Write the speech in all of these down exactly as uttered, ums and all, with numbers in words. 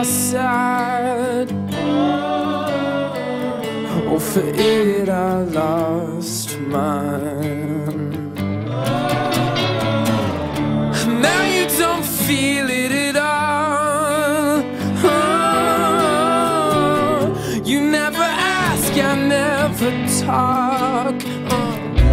side. Oh, for it I lost mine. Now you don't feel it at all. Oh, you never ask, I never talk. Oh.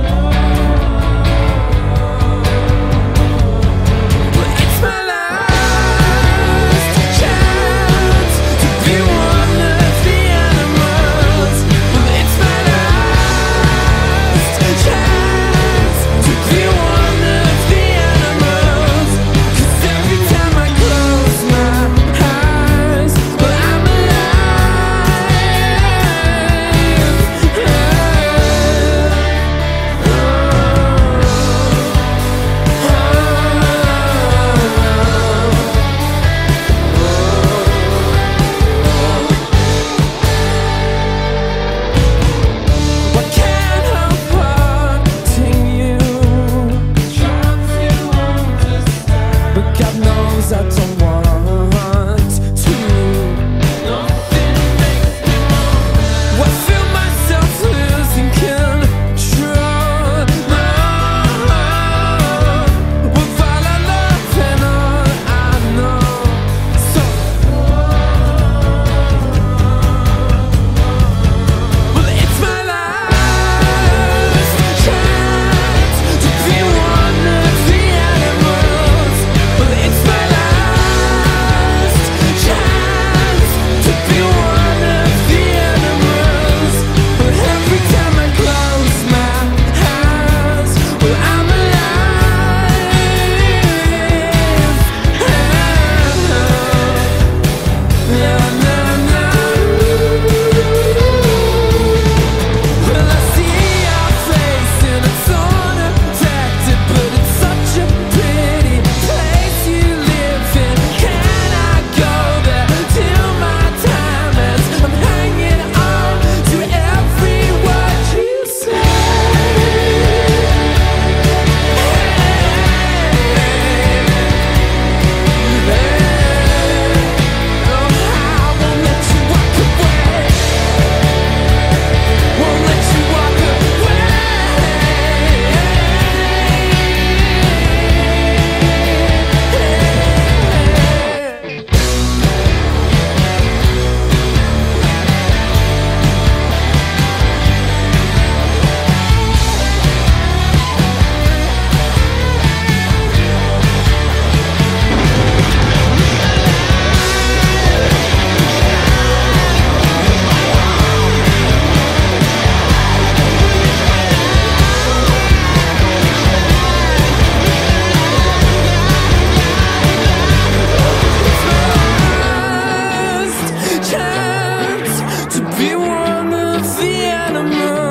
I don't want to. Nothing makes me want. I feel myself losing control. Oh, with all I love and all I know. So, well, it's my last chance to be one of the animals. Well, it's my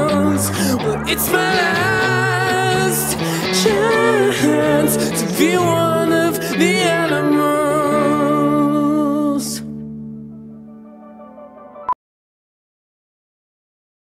it's my last chance to be one.